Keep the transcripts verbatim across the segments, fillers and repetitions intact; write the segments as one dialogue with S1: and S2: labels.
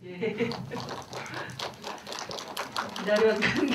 S1: 예. 기다려온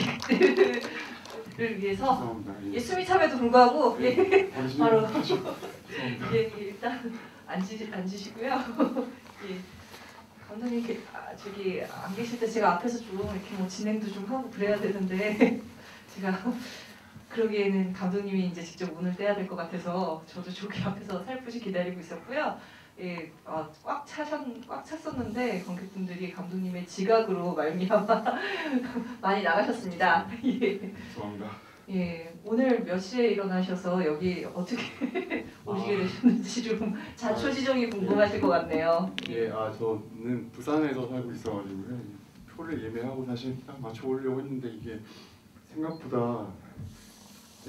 S1: 관객들을 위해서 예, 숨이 참에도 불구하고 예, 예, 바로 예, 일단 앉으, 앉으시고요. 예. 감독님 아, 저기 안 계실 때 제가 앞에서 좀 이렇게 뭐 진행도 좀 하고 그래야 되는데 제가 그러기에는 감독님이 이제 직접 문을 떼야 될 것 같아서 저도 저기 앞에서 살포시 기다리고 있었고요. 예, 아, 꽉 차셨, 꽉 찼었는데 관객분들이 감독님의 지각으로 말미암아 많이 나가셨습니다. 예.
S2: 죄송합니다.
S1: 예, 오늘 몇 시에 일어나셔서 여기 어떻게 오시게
S2: 아,
S1: 되셨는지 좀 자초지종이 궁금하실 것 같네요.
S2: 예, 아 저는 부산에서 살고 있어가지고요. 표를 예매하고 사실 딱 맞춰 오려고 했는데 이게 생각보다 네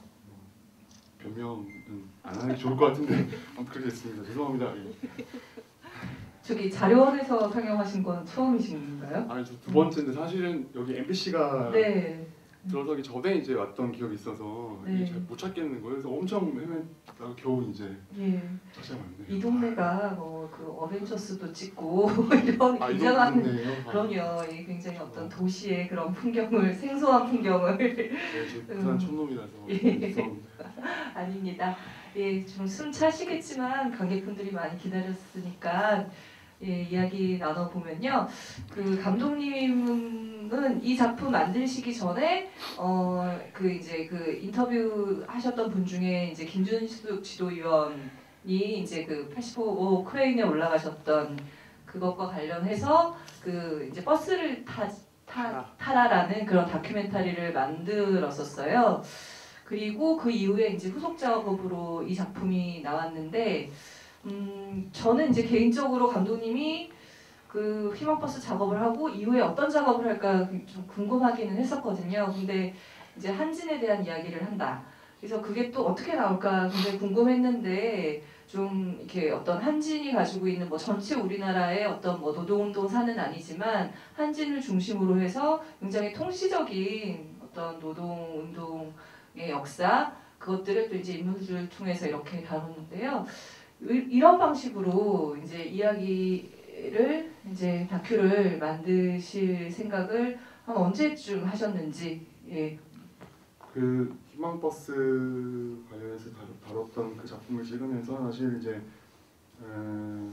S2: 변명은 안 하는 게 좋을 것 같은데 아무튼 그렇게 됐습니다. 죄송합니다. 예.
S1: 저기 자료원에서 상영하신 건 처음이신가요?
S2: 아니 저 두 번째인데 사실은 여기 엠비씨가
S1: 네.
S2: 들어서기 전에 이제 왔던 기억이 있어서
S1: 네.
S2: 이게 잘 못 찾겠는 거예요. 그래서 엄청 헤맸다가 겨우 이제
S1: 예.
S2: 찾아야 맞네요.
S1: 이 동네가 뭐그 어벤져스도 찍고 이런
S2: 아,
S1: 굉장한
S2: 아,
S1: 그럼요. 이 굉장히 어떤 도시의 그런 풍경을 생소한 풍경을
S2: 네, 저 부산
S1: 음.
S2: 촌놈이라서
S1: 예.
S2: 죄송합니다.
S1: 아닙니다. 예, 좀 숨 차시겠지만 관객분들이 많이 기다렸으니까 예, 이야기 나눠 보면요. 그 감독님은 이 작품 만드시기 전에 어 그 이제 그 인터뷰 하셨던 분 중에 이제 김준숙 지도위원이 이제 그 팔십오 크레인에 올라가셨던 그것과 관련해서 그 이제 버스를 타, 타 타라라는 그런 다큐멘터리를 만들었었어요. 그리고 그 이후에 이제 후속 작업으로 이 작품이 나왔는데, 음, 저는 이제 개인적으로 감독님이 그 희망버스 작업을 하고 이후에 어떤 작업을 할까 좀 궁금하기는 했었거든요. 근데 이제 한진에 대한 이야기를 한다. 그래서 그게 또 어떻게 나올까 굉장히 궁금했는데, 좀 이렇게 어떤 한진이 가지고 있는 뭐 전체 우리나라의 어떤 뭐 노동운동 사는 아니지만 한진을 중심으로 해서 굉장히 통시적인 어떤 노동운동 의 역사 그것들을 또 이제 인물들을 통해서 이렇게 다루는데요. 이런 방식으로 이제 이야기를 이제 다큐를 만드실 생각을 한 언제쯤 하셨는지. 예.
S2: 그 희망버스 관련해서 다뤘던 그 작품을 찍으면서 사실 이제 에,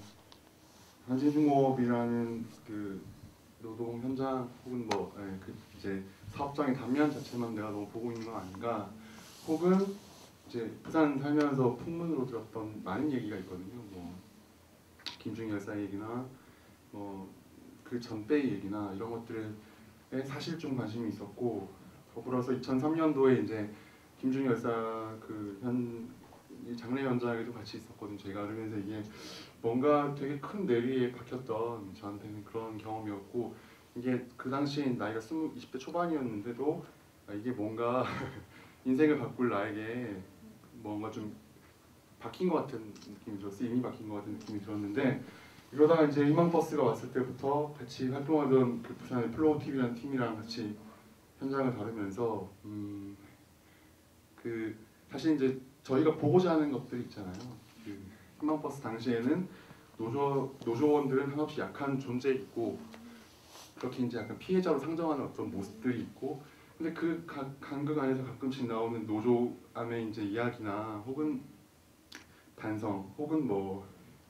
S2: 한진중공업이라는 그 노동 현장 혹은 뭐 예, 그 이제 사업장의 단면 자체만 내가 너무 보고 있는 건 아닌가, 혹은 이제 부산 살면서 풍문으로 들었던 많은 얘기가 있거든요. 뭐 김중희 열사 얘기나 뭐 그 전배의 얘기나 이런 것들에 사실 좀 관심이 있었고, 더불어서 이천삼 년도에 이제 김중희 열사 그 현 장례 현장에도 같이 있었거든요. 제가. 그러면서 이게 뭔가 되게 큰 뇌리에 박혔던 저한테는 그런 경험이었고, 이게 그 당시 나이가 이십 대 초반이었는데도 이게 뭔가 인생을 바꿀 나에게 뭔가 좀 바뀐 것 같은 느낌이 들었어요. 이미 바뀐 것 같은 느낌이 들었는데, 이러다가 이제 희망버스가 왔을 때부터 같이 활동하던 그 부산의 플로우티비라는 팀이랑 같이 현장을 다루면서 음, 그 사실 이제 저희가 보고자 하는 것들이 있잖아요. 그 희망버스 당시에는 노조, 노조원들은 한없이 약한 존재에 있고, 그렇게 이제 약간 피해자로 상정하는 어떤 모습들이 있고, 근데 그 가, 간극 안에서 가끔씩 나오는 노조 안의 이제 이야기나 혹은 반성 혹은 뭐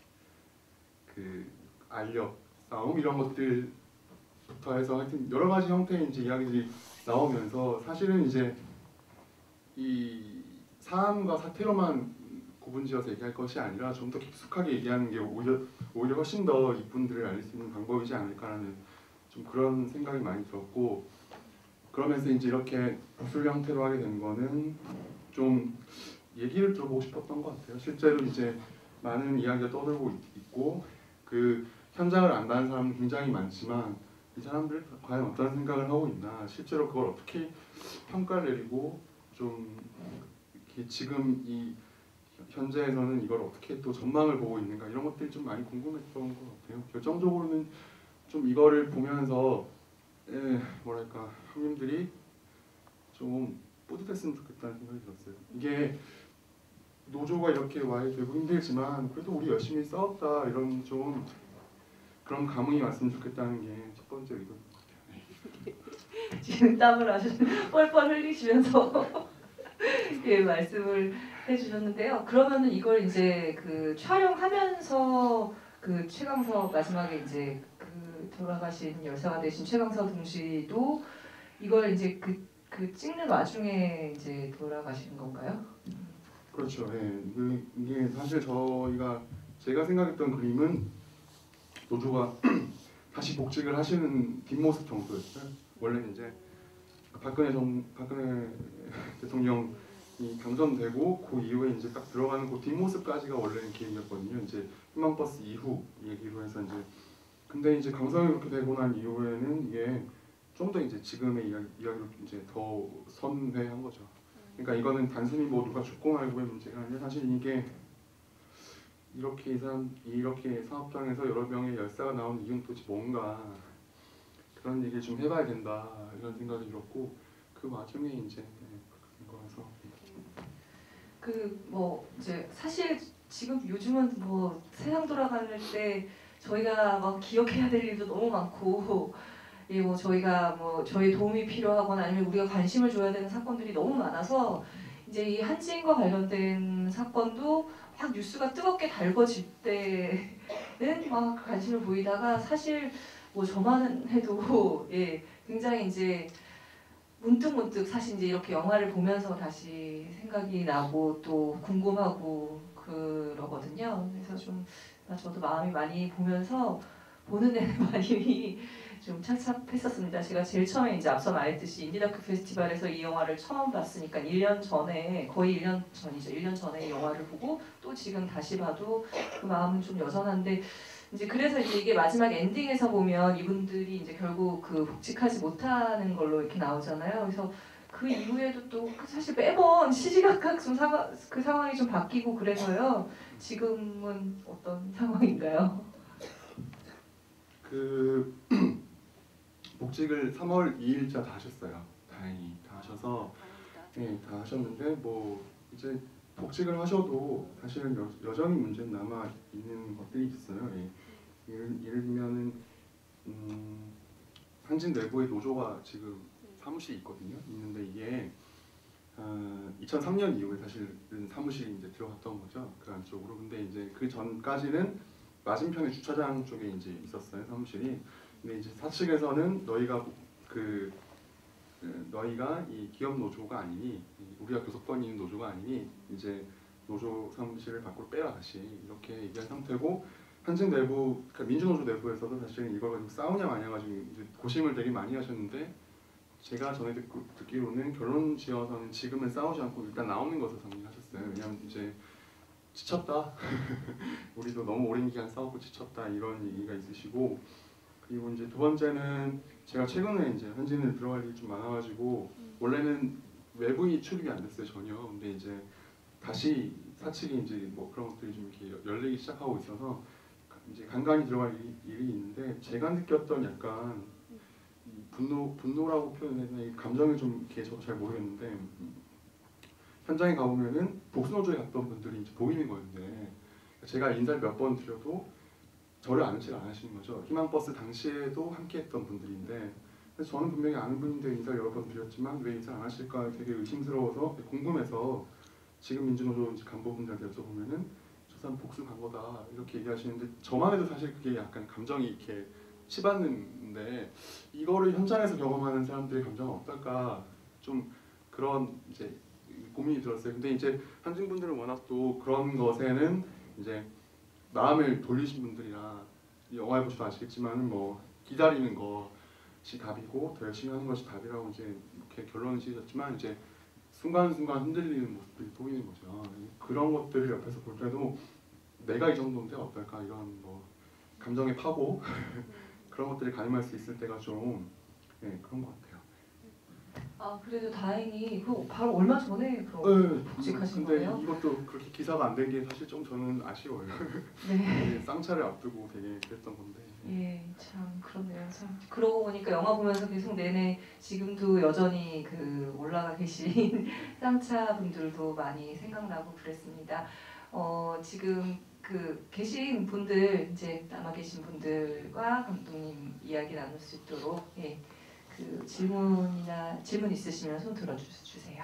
S2: 그 알력 싸움 이런 것들부터 해서 하여튼 여러 가지 형태의 이제 이야기들이 나오면서, 사실은 이제 이 사안과 사태로만 구분지어서 얘기할 것이 아니라 좀 더 깊숙하게 얘기하는 게 오히려 오히려 훨씬 더 이분들을 알릴 수 있는 방법이지 않을까라는 좀 그런 생각이 많이 들었고, 그러면서 이제 이렇게 복술 형태로 하게 된 거는 좀 얘기를 들어보고 싶었던 것 같아요. 실제로 이제 많은 이야기가 떠들고 있고, 그 현장을 안 가는 사람은 굉장히 많지만 이 사람들이 과연 어떤 생각을 하고 있나, 실제로 그걸 어떻게 평가를 내리고 좀 이렇게 지금 이 현재에서는 이걸 어떻게 또 전망을 보고 있는가, 이런 것들이 좀 많이 궁금했던 것 같아요. 결정적으로는 좀 이거를 보면서 에, 뭐랄까 형님들이 좀 뿌듯했으면 좋겠다는 생각이 들었어요. 이게 노조가 이렇게 와야 되고 힘들지만 그래도 우리 열심히 싸웠다, 이런 좀 그런 감흥이 왔으면 좋겠다는 게 첫 번째 의도.
S1: 지금 땀을 아주 뻘뻘 흘리시면서 예, 말씀을 해주셨는데요. 그러면은 이걸 이제 그 촬영하면서 그 최강서 마지막에 이제 그 돌아가신 열사가 되신 최강서 동시도 이걸 이제 그, 그 찍는 와중에 이제 돌아가신 건가요?
S2: 그렇죠. 예. 그, 이게 사실 저희가 제가 생각했던 그림은 노조가 다시 복직을 하시는 뒷모습 정도였어요. 원래는 이제 박근혜 정 박근혜 대통령이 당선되고 그 이후에 이제 딱 들어가는 그 뒷모습까지가 원래는 계획이었거든요. 이제 희망버스 이후 얘기로 해서 이제 근데 이제 강성이 그렇게 되고 난 이후에는 이게 좀 더 이제 지금의 이야기, 이야기로 이제 더 선회한 거죠. 그러니까 이거는 단순히 뭐 누가 죽고 말고의 문제가 아니라 사실 이게 이렇게 이 사람 이렇게 사업장에서 여러 명의 열사가 나온 이유는 도대체 뭔가 그런 얘기를 좀 해봐야 된다 이런 생각이 들었고 그 와중에 이제 네, 거라서
S1: 그 뭐 이제 사실 지금 요즘은 뭐 세상 돌아가는 때 저희가 막 기억해야 될 일도 너무 많고 예, 뭐 저희가 뭐 저희 도움이 필요하거나 아니면 우리가 관심을 줘야 되는 사건들이 너무 많아서 이제 이 한지인과 관련된 사건도 막 뉴스가 뜨겁게 달궈질 때는 막 관심을 보이다가 사실 뭐 저만 해도 예, 굉장히 이제 문득 문득 사실 이제 이렇게 영화를 보면서 다시 생각이 나고 또 궁금하고 그러거든요. 그래서 좀 저도 마음이 많이 보면서 보는 내내 많이 좀 착잡했었습니다. 제가 제일 처음에 이제 앞서 말했듯이 인디다큐 페스티벌에서 이 영화를 처음 봤으니까 일 년 전에 거의 일 년 전이죠. 일 년 전에 이 영화를 보고 또 지금 다시 봐도 그 마음은 좀 여전한데 이제 그래서 이제 이게 마지막 엔딩에서 보면 이분들이 이제 결국 그 복직하지 못하는 걸로 이렇게 나오잖아요. 그래서 그 이후에도 또 사실 매번 시시각각 좀 상황 그 상황이 좀 바뀌고 그래서요. 지금은 어떤 상황인가요?
S2: 그 복직을 삼월 이일자 다 하셨어요. 다행히 다 하셔서 네, 다 하셨는데 뭐 이제 복직을 하셔도 사실은 여, 여전히 문제는 남아 있는 것들이 있어요. 예. 예를, 예를 들면은 음, 한진 내부에 노조가 지금 사무실이 있거든요. 있는데 이게 어, 이천삼 년 이후에 사실은 사무실이 이제 들어갔던 거죠. 그 안쪽으로. 근데 이제 그 전까지는 맞은편에 주차장 쪽에 이제 있었어요. 사무실이. 근데 이제 사측에서는 너희가 그 그 너희가 이 기업 노조가 아니니 우리가 교섭권이 있는 노조가 아니니 이제 노조 사무실을 밖으로 빼라 다시 이렇게 얘기한 상태고 한진 내부 그러니까 민주노조 내부에서도 사실 이걸 가지고 싸우냐 마냐 가지고 이제 고심을 되게 많이 하셨는데 제가 전에 듣고, 듣기로는 결론 지어서는 지금은 싸우지 않고 일단 나오는 것을 정리하셨어요. 왜냐하면 이제 지쳤다. 우리도 너무 오랜 기간 싸우고 지쳤다 이런 얘기가 있으시고 그리고 이제 두 번째는 제가 최근에 이제 한진을 들어갈 일이 좀 많아가지고 원래는 외부인이 출입이 안 됐어요 전혀. 근데 이제 다시 사측이 이제 뭐 그런 것들이 좀 이렇게 열리기 시작하고 있어서 이제 간간히 들어갈 일이, 일이 있는데 제가 느꼈던 약간 이 분노 분노라고 표현해야 되나 감정이 좀 이렇게 저도 잘 모르겠는데 현장에 가보면은 복수노조에 갔던 분들이 이제 보이는 거였는데 제가 인사를 몇 번 드려도 저를 아는 척 안 하시는 거죠. 희망버스 당시에도 함께했던 분들인데 그래서 저는 분명히 아는 분인데 인사를 여러 번 드렸지만 왜 인사 안 하실까 되게 의심스러워서 궁금해서 지금 민주노조 간부분들한테 여쭤보면은 저 사람 복수 간 거다 이렇게 얘기하시는데 저만 해도 사실 그게 약간 감정이 이렇게 치받는데 이거를 현장에서 경험하는 사람들의 감정은 어떨까 좀 그런 이제 고민이 들었어요. 근데 이제 한진 분들은 워낙 또 그런 것에는 이제 마음을 돌리신 분들이라 영화에 보셔도 아시겠지만 뭐 기다리는 것이 답이고 더 열심히 하는 것이 답이라고 이제 이렇게 결론을 지으셨지만 이제 순간순간 흔들리는 모습들이 보이는 거죠. 그런 것들을 옆에서 볼 때도 내가 이 정도인데 어떨까 이런 뭐 감정의 파고 그런 것들을 가늠할 수 있을 때가 좀 네, 그런 것 같아요.
S1: 아 그래도 다행히 그 바로 얼마 전에 그럼
S2: 네,
S1: 복직하신
S2: 근데
S1: 거예요?
S2: 이것도 그렇게 기사가 안 된 게 사실 좀 저는 아쉬워요.
S1: 네.
S2: 쌍차를 앞두고 되게 그랬던 건데.
S1: 예, 참 그렇네요. 참 그러고 보니까 영화 보면서 계속 내내 지금도 여전히 그 올라가 계신 쌍차 분들도 많이 생각나고 그랬습니다. 어 지금 그 그 계신 분들 이제 남아 계신 분들과 감독님 이야기 나눌 수 있도록 예, 그 질문이나 질문 있으시면 손 들어 주- 주세요.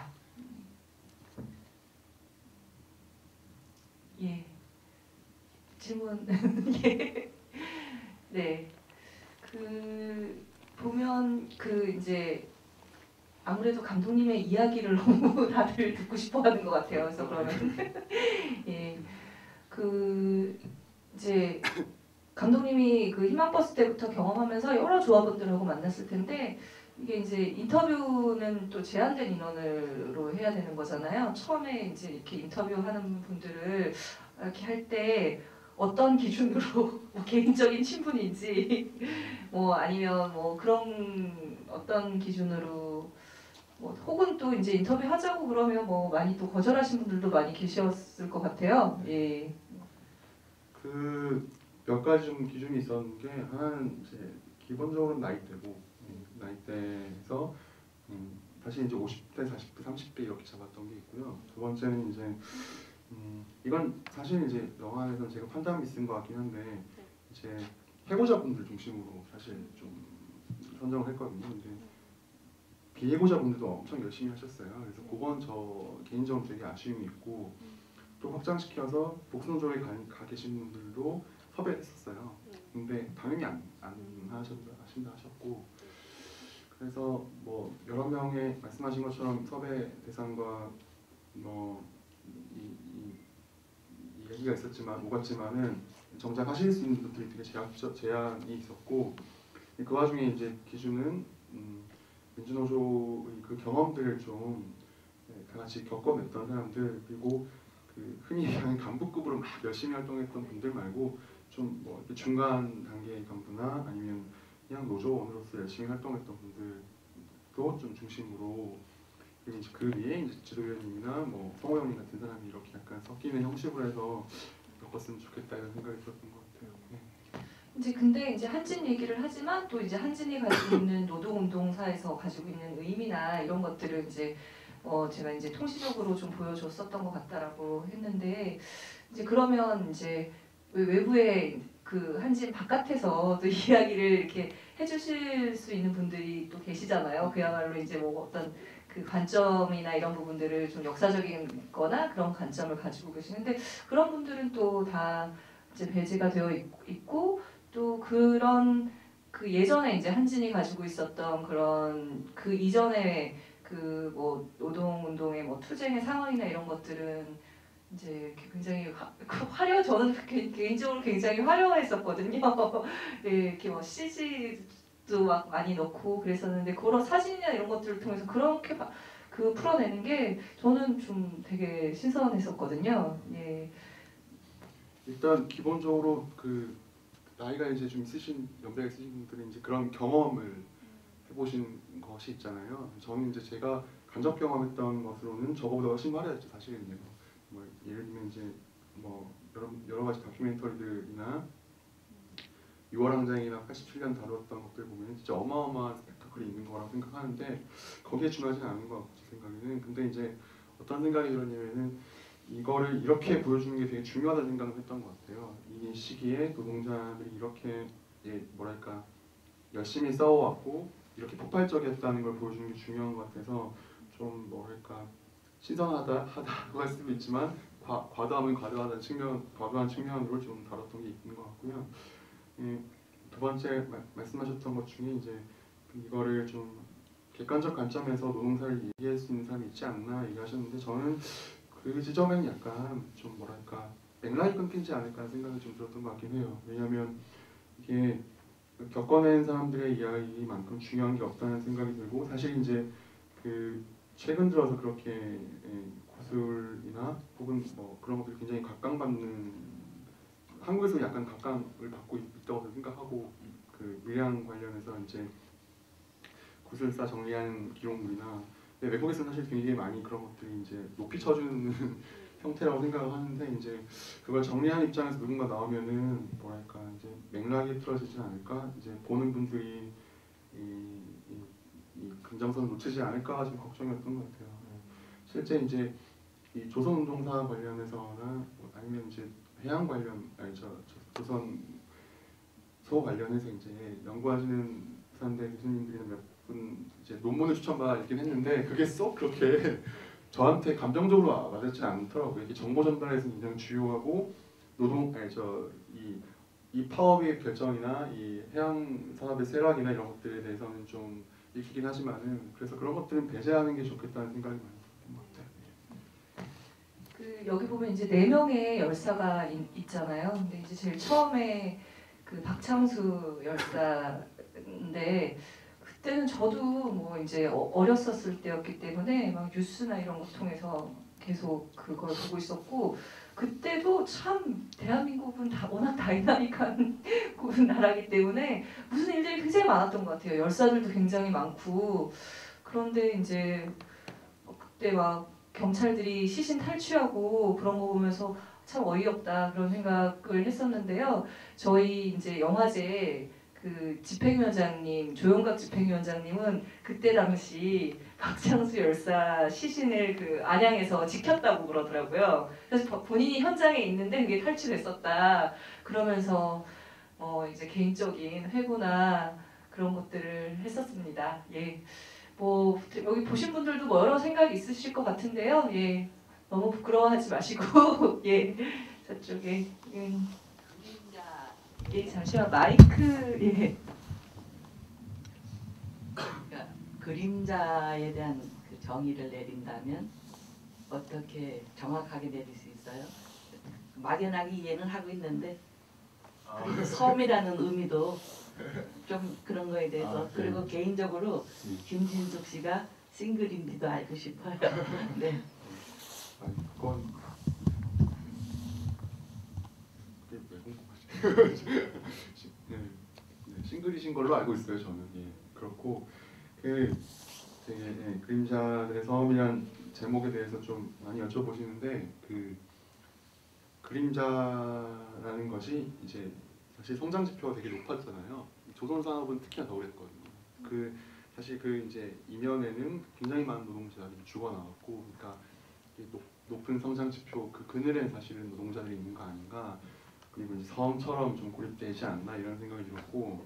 S1: 예, 질문 예, 네, 그 보면 그 이제 아무래도 감독님의 이야기를 너무 다들 듣고 싶어하는 것 같아요. 그래서 그러면 예, 그 이제 감독님이 그 희망버스 때부터 경험하면서 여러 조합원들하고 만났을 텐데 이게 이제 인터뷰는 또 제한된 인원으로 해야 되는 거잖아요. 처음에 이제 이렇게 인터뷰하는 분들을 이렇게 할 때 어떤 기준으로 뭐 개인적인 친분인지 뭐 아니면 뭐 그런 어떤 기준으로 뭐 혹은 또 이제 인터뷰 하자고 그러면 뭐 많이 또 거절하신 분들도 많이 계셨을 것 같아요. 예.
S2: 그 몇 가지 좀 기준이 있었는 게 하나는 이제 기본적으로 나이대고 음, 나이대에서 음, 사실 이제 오십 대, 사십 대, 삼십 대 이렇게 잡았던 게 있고요. 두 번째는 이제 음, 이건 사실 이제 영화에서 제가 판단 미스인 것 같긴 한데 이제 해고자분들 중심으로 사실 좀 선정을 했거든요. 근데 비해고자분들도 엄청 열심히 하셨어요. 그래서 그건 저 개인적으로 되게 아쉬움이 있고 또 확장시켜서 복수노조에 가, 가 계신 분들도 섭외했었어요. 근데 당연히 안, 안 하신다, 하신다 하셨고 그래서 뭐 여러 명의 말씀하신 것처럼 섭외 대상과 뭐 이, 이, 이 얘기가 있었지만 오갔지만은 정작 하실 수 있는 분들이 되게 제약, 제한이 있었고 그 와중에 이제 기준은 음, 민주노조의 그 경험들을 좀 다 같이 겪어냈던 사람들 그리고 그 흔히 얘기하는 간부급으로 막 열심히 활동했던 분들 말고 좀 뭐 중간 단계의 간부나 아니면 그냥 노조원으로서 열심히 활동했던 분들도 좀 중심으로 그리고 이제 그 위에 이제 지도위원님이나 뭐 성호 형님 같은 사람이 이렇게 약간 섞이는 형식으로 해서 겪었으면 좋겠다 이런 생각이 들었던 것 같아요. 네.
S1: 이제 근데 이제 한진 얘기를 하지만 또 이제 한진이 가지고 있는 노동운동사에서 가지고 있는 의미나 이런 것들을 이제 어 제가 이제 통시적으로 좀 보여줬었던 것 같다라고 했는데 이제 그러면 이제 외- 외부의 그 한진 바깥에서 또 이야기를 이렇게 해주실 수 있는 분들이 또 계시잖아요. 그야말로 이제 뭐 어떤 그 관점이나 이런 부분들을 좀 역사적인 거나 그런 관점을 가지고 계시는데 그런 분들은 또 다 이제 배제가 되어 있- 있고 또 그런 그 예전에 이제 한진이 가지고 있었던 그런 그 이전에 그 뭐 노동운동의 뭐 투쟁의 상황이나 이런 것들은 이제 이렇게 굉장히 화, 그 화려 저는 개- 개인적으로 굉장히 화려했었거든요. 예, 이렇게 뭐 씨지도 막 많이 넣고 그랬었는데 그런 사진이나 이런 것들을 통해서 그렇게 바- 그 풀어내는 게 저는 좀 되게 신선했었거든요. 예.
S2: 일단 기본적으로 그 나이가 이제 좀 있으신 연배가 있으신 분들은 이제 그런 경험을 해보신 것이 있잖아요. 저는 이제 제가 간접 경험했던 것으로는 저거보다 훨씬 화려했죠 사실은요. 뭐 예를 들면 이제 뭐 여러 여러 가지 다큐멘터리들이나 유월항쟁이나 팔십칠 년 다루었던 것들 보면 진짜 어마어마한 스펙타클이 있는 거라고 생각하는데 거기에 준하진 않은 것 같고 제 생각에는. 근데 이제 어떤 생각이 들었냐면은 이거를 이렇게 보여주는 게 되게 중요하다는 생각을 했던 것 같아요. 이 시기에 노동자들이 이렇게 예, 뭐랄까 열심히 싸워왔고 이렇게 폭발적이었다는 걸 보여주는 게 중요한 것 같아서 좀 뭐랄까 신선하다 하다고 할 수도 있지만 과, 과도하면 과도하다는 측면, 과도한 측면으로 좀 다뤘던 게 있는 것 같고요. 예, 두 번째 마, 말씀하셨던 것 중에 이제 이거를 좀 객관적 관점에서 노동사를 얘기할 수 있는 사람이 있지 않나 얘기하셨는데 저는 그 지점에는 약간 좀 뭐랄까 맥락이 끊기지 않을까 하는 생각이 좀 들었던 것 같긴 해요. 왜냐하면 이게 겪어낸 사람들의 이야기만큼 중요한 게 없다는 생각이 들고 사실 이제 그 최근 들어서 그렇게 예, 고술이나 혹은 뭐 그런 것들이 굉장히 각광받는 한국에서 약간 각광을 받고 있다고 생각하고 그 밀양 관련해서 이제 구술사 정리한 기록물이나 네, 외국에서는 사실 굉장히 많이 그런 것들이 이제 높이 쳐주는 형태라고 생각을 하는데 이제 그걸 정리하는 입장에서 누군가 나오면은 뭐랄까 이제 맥락이 틀어지지 않을까 이제 보는 분들이 이, 이, 이 감정선을 놓치지 않을까 좀 걱정이었던 것 같아요. 네. 실제 이제 이 조선운동사 관련해서나 뭐 아니면 이제 해양 관련 아니 저, 저 조선 소 관련해서 이제 연구하시는 부산대 교수님들이나 몇 분 이제 논문을 추천받아 읽긴 했는데 그게 쏙 그렇게 저한테 감정적으로 와닿지 않더라고요. 이게 정보 전달에서 굉장히 주요하고 노동 아니 저이 이 파업의 결정이나 이 해양 산업의 쇠락이나 이런 것들에 대해서는 좀 읽히긴 하지만은 그래서 그런 것들은 배제하는 게 좋겠다는 생각이 많이 들었던 것 같아요.
S1: 그 여기 보면 이제 네 명의 열사가 있, 있잖아요. 근데 이제 제일 처음에 그 박창수 열사인데 그때는 저도 뭐 이제 어- 어렸었을 때였기 때문에 막 뉴스나 이런 거 통해서 계속 그걸 보고 있었고 그때도 참 대한민국은 다 워낙 다이나믹한 나라기 때문에 무슨 일들이 굉장히 많았던 것 같아요. 열사들도 굉장히 많고 그런데 이제 그때 막 경찰들이 시신 탈취하고 그런 거 보면서 참 어이없다 그런 생각을 했었는데요. 저희 이제 영화제 그 집행위원장님 조영각 집행위원장님은 그때 당시 박창수 열사 시신을 그 안양에서 지켰다고 그러더라고요. 그래서 본인이 현장에 있는데 그게 탈취됐었다 그러면서 어 이제 개인적인 회고나 그런 것들을 했었습니다. 예. 뭐 여기 보신 분들도 뭐 여러 생각이 있으실 것 같은데요. 예, 너무 부끄러워하지 마시고 예, 저쪽에 음,
S3: 그림자
S1: 예, 잠시만 마이크 예,
S3: 그러니까 그림자에 대한 그 정의를 내린다면 어떻게 정확하게 내릴 수 있어요? 막연하게 이해는 하고 있는데 그리고 섬이라는 의미도 좀 그런 거에 대해서
S2: 아, 네.
S3: 그리고 개인적으로
S2: 음.
S3: 김진숙 씨가 싱글인지도 알고 싶어요. 네.
S2: 아니 그건 그게 왜 궁금하지? 네, 네, 싱글이신 걸로 알고 있어요 저는. 예, 그렇고 그 되게 예, 그림자들의 섬이란 제목에 대해서 좀 많이 여쭤보시는데 그 그림자라는 것이 이제 사실 성장 지표가 되게 높았잖아요. 조선 산업은 특히나 더 그랬거든요. 그 사실 그 이제 이면에는 굉장히 많은 노동자들이 죽어 나왔고, 그러니까 이 높, 높은 성장 지표 그 그늘엔 사실은 노동자들이 있는 거 아닌가. 그리고 이제 섬처럼 좀 고립되지 않나 이런 생각이 들었고,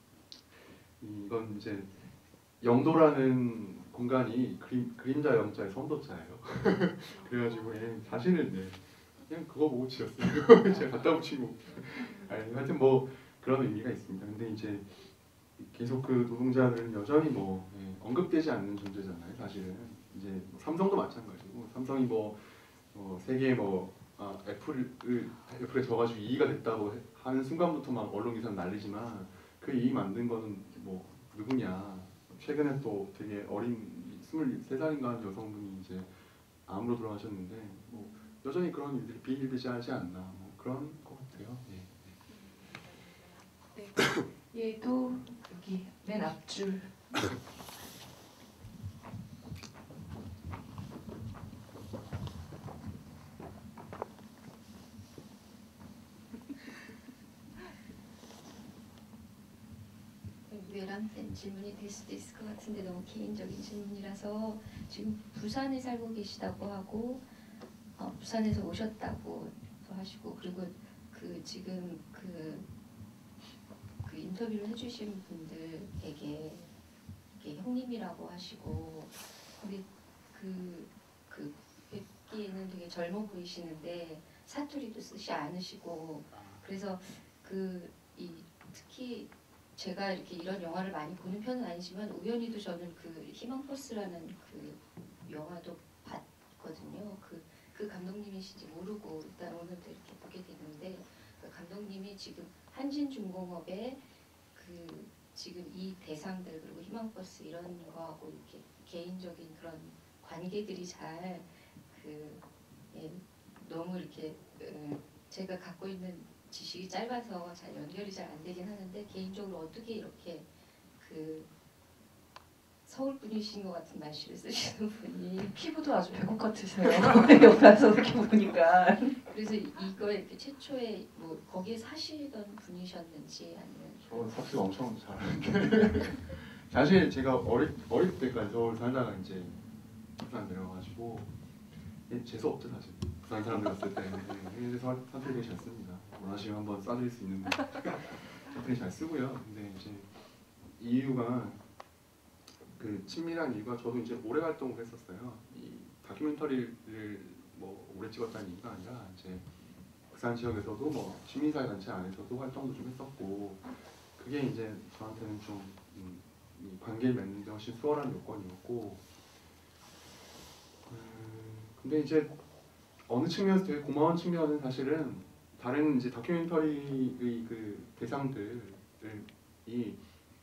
S2: 이건 이제 영도라는 공간이 그림, 그림자 영자의 선도자예요. 그래가지고 예, 사실은 네, 그냥 그거 보고 지었어요. 제가 갖다 붙인 거. 아니, 하여튼 뭐 그런 의미가 있습니다. 근데 이제 계속 그 노동자들은 여전히 뭐 예, 언급되지 않는 존재잖아요. 사실은 이제 뭐 삼성도 마찬가지고 삼성이 뭐, 뭐 세계 뭐 아, 애플을 애플에 져가지고 이위가 됐다고 해- 하는 순간부터 막 언론 기사 난리지만 그 이위 만든 거는 뭐 누구냐? 최근에 또 되게 어린 스물세 살인가 하는 여성분이 이제 암으로 돌아가셨는데 뭐 여전히 그런 일들이 비일비재하지 않나 뭐 그런 것 같아요. 예.
S1: 얘도 여기 맨 앞줄
S4: 외람된 질문이 될 수도 있을 것 같은데 너무 개인적인 질문이라서 지금 부산에 살고 계시다고 하고 어, 부산에서 오셨다고 하시고 그리고 그 지금 그, 그 인터뷰를 해주신 분들에게 이렇게 형님이라고 하시고 근데 그, 그 뵙기에는 되게 젊어 보이시는데 사투리도 쓰지 않으시고 그래서 그 이 특히 제가 이렇게 이런 영화를 많이 보는 편은 아니지만 우연히도 저는 그 희망버스라는 그 영화도 봤거든요. 그, 그 감독님이신지 모르고 일단 오늘도 이렇게 보게 됐는데 그 감독님이 지금 한진중공업의 그 지금 이 대상들 그리고 희망버스 이런 거하고 이렇게 개인적인 그런 관계들이 잘 그 예, 너무 이렇게 어, 제가 갖고 있는 지식이 짧아서 잘 연결이 잘 안 되긴 하는데 개인적으로 어떻게 이렇게 그 서울 분이신 것 같은 말씨를 쓰시는 분이
S1: 피부도 아주 백옥 같으세요. 옆에 와서 이렇게 보니까
S4: 그래서 이거 이렇게 최초에 뭐 거기에 사시던 분이셨는지 아니면
S2: 저 사투리 엄청 잘하는데 사실 제가 어릴 어릴 때까지 서울 살다가 이제 부산 내려가지고 예, 재수 없죠 사실. 부산 사람들 봤을 때 네, 그래서 사투리 되게 잘 씁니다. 원하시면 한번 쏴드릴 수 있는데 사투리 잘 쓰고요. 근데 이제 이유가 그 친밀한 이유가 저도 이제 오래 활동을 했었어요. 이 다큐멘터리를 뭐 오래 찍었다는 이유가 아니라 이제 부산 지역에서도 뭐 시민사회 단체 안에서도 활동도 좀 했었고 그게 이제 저한테는 좀 음, 이 관계를 맺는 데 훨씬 수월한 요건이었고 음, 근데 이제 어느 측면에서 되게 고마운 측면은 사실은 다른 이제 다큐멘터리의 그 대상들이 이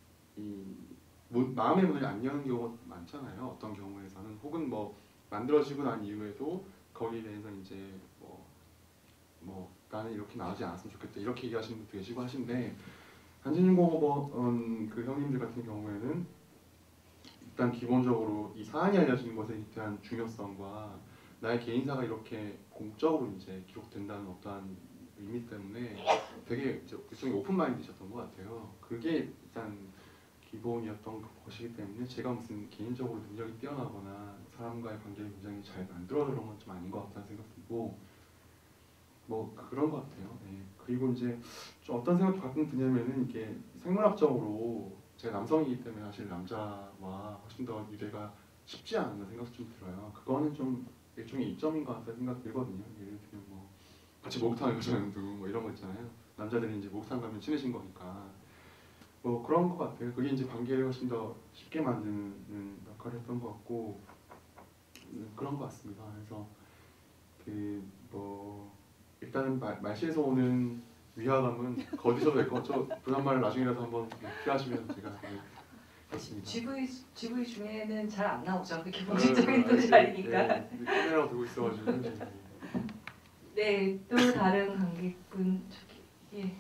S2: 문, 마음의 문을 안 여는 경우가 많잖아요. 어떤 경우에서는 혹은 뭐 만들어지고 난 이후에도 거기에 대해서 이제 뭐, 뭐 나는 이렇게 나오지 않았으면 좋겠다 이렇게 얘기하시는 분도 계시고 하신데 한진중공업 음, 그 형님들 같은 경우에는 일단 기본적으로 이 사안이 알려지는 것에 대한 중요성과 나의 개인사가 이렇게 공적으로 이제 기록된다는 어떠한 의미 때문에 되게 이제 일종의 오픈 마인드셨던 것 같아요. 그게 일단 기본이었던 것이기 때문에 제가 무슨 개인적으로 능력이 뛰어나거나 사람과의 관계를 굉장히 잘 만들어 그런 건 좀 아닌 것 같다는 생각 들고 뭐 그런 것 같아요. 네. 그리고 이제 좀 어떤 생각도 가끔 드냐면은 이게 생물학적으로 제가 남성이기 때문에 사실 남자와 훨씬 더 유대가 쉽지 않은 생각도 좀 들어요. 그거는 좀 일종의 이점인 것 같다는 생각 들거든요. 예를 들면 뭐 같이 목욕탕을 가자는 뭐 이런 거 있잖아요. 남자들이 이제 목욕탕 가면 친해진 거니까 뭐 그런 것 같아요. 그게 이제 관계를 훨씬 더 쉽게 만드는 역할을 했던 것 같고 음, 그런 것 같습니다. 그래서 그 뭐 일단은 말, 말씨에서 오는 위화감은 거두셔도 될 것 같죠. 부산말을 나중에라도 한번 필요하시면 제가 그렇습니다.
S1: 지브이 지브이 중에는 잘 안 나오죠. 그렇게 공식적인 또 자리니까.
S2: 네, 네, 카메라 들고 있어가지고.
S1: 네, 또 다른 관객분 저기 예.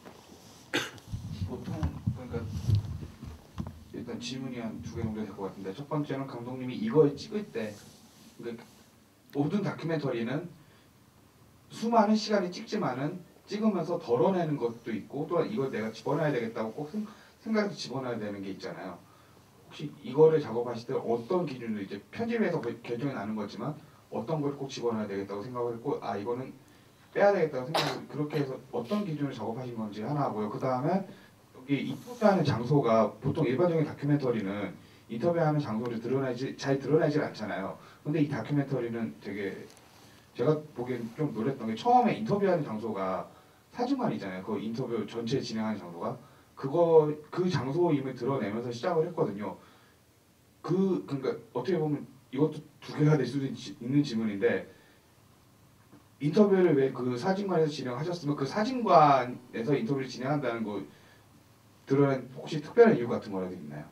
S5: 보통 그러니까 일단 질문이 한 두 개 정도 될 것 같은데 첫 번째는 감독님이 이걸 찍을 때 그러니까 모든 다큐멘터리는 수많은 시간이 찍지만은 찍으면서 덜어내는 것도 있고 또 이걸 내가 집어넣어야 되겠다고 꼭 생- 생각해서 집어넣어야 되는 게 있잖아요. 혹시 이거를 작업하실 때 어떤 기준으로 이제 편집에서 그 결정이 나는 거지만 어떤 걸 꼭 집어넣어야 되겠다고 생각을 했고 아 이거는 빼야 되겠다고 생각을 그렇게 해서 어떤 기준으로 작업하신 건지 하나 하고요. 그 다음에 여기 인터뷰하는 장소가 보통 일반적인 다큐멘터리는 인터뷰하는 장소를 드러내지 잘 드러내질 않잖아요. 근데 이 다큐멘터리는 되게 제가 보기엔 좀 놀랬던 게 처음에 인터뷰하는 장소가 사진관이잖아요. 그 인터뷰 전체 진행하는 장소가 그거 그 장소임을 드러내면서 시작을 했거든요. 그 그러니까 어떻게 보면 이것도 두 개가 될 수도 있- 있는 질문인데 인터뷰를 왜 그 사진관에서 진행하셨으면 그 사진관에서 인터뷰를 진행한다는 거 드러낸 혹시 특별한 이유 같은 거라도 있나요?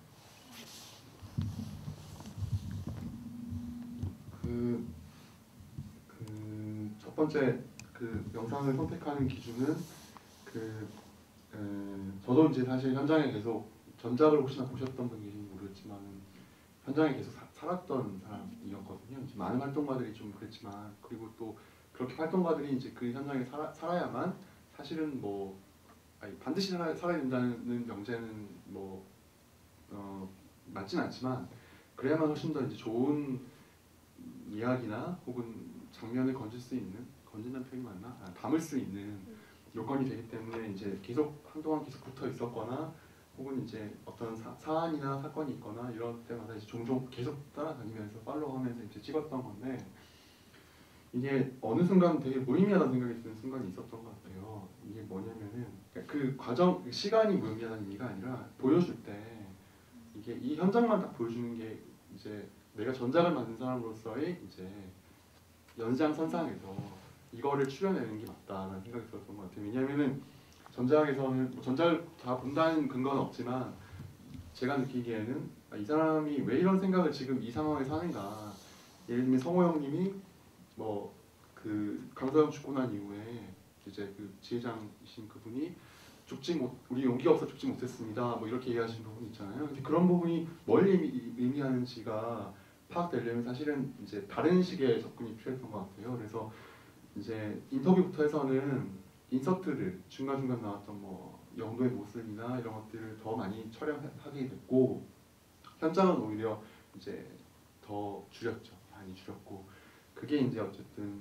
S2: 그, 그 첫 번째 그 영상을 선택하는 기준은 그 에, 저도 이제 사실 현장에 계속 전작을 혹시나 보셨던 분인지 모르겠지만 현장에 계속 사, 살았던 사람이었거든요. 이제 많은 활동가들이 좀 그랬지만 그리고 또 그렇게 활동가들이 이제 그 현장에 살아, 살아야만 사실은 뭐 아니, 반드시 살아, 살아야 된다는 명제는 뭐 어, 맞진 않지만 그래야만 훨씬 더 이제 좋은 이야기나 혹은 장면을 건질 수 있는 건진다는 표현이 맞나? 아, 담을 수 있는 요건이 되기 때문에 이제 계속 한동안 계속 붙어 있었거나 혹은 이제 어떤 사, 사안이나 사건이 있거나 이럴 때마다 이제 종종 계속 따라다니면서 팔로우하면서 이제 찍었던 건데 이게 어느 순간 되게 무의미하다는 생각이 드는 순간이 있었던 것 같아요. 이게 뭐냐면은 그 과정 시간이 무의미하다는 의미가 아니라 보여줄 때 이게 이 현장만 딱 보여주는 게 이제 내가 전작을 만든 사람으로서의 이제 연장선상에서 이거를 추려내는 게 맞다라는 생각이 들었던 것 같아요. 왜냐하면은 전작에서는 뭐 전작을 다 본다는 근거는 없지만 제가 느끼기에는 아, 이 사람이 왜 이런 생각을 지금 이 상황에서 하는가. 예를 들면 성호 형님이 뭐 그 강서영 죽고 난 이후에 이제 그 지회장이신 그분이 죽지 못 우리 용기가 없어 죽지 못했습니다. 뭐 이렇게 얘기하시는 부분이 있잖아요. 근데 그런 부분이 뭘 의미, 의미하는지가 파악되려면 사실은 이제 다른 식의 접근이 필요했던 것 같아요. 그래서 이제 인터뷰부터 해서는 인서트를 중간중간 나왔던 뭐 영도의 모습이나 이런 것들을 더 많이 촬영하게 됐고 현장은 오히려 이제 더 줄였죠. 많이 줄였고 그게 이제 어쨌든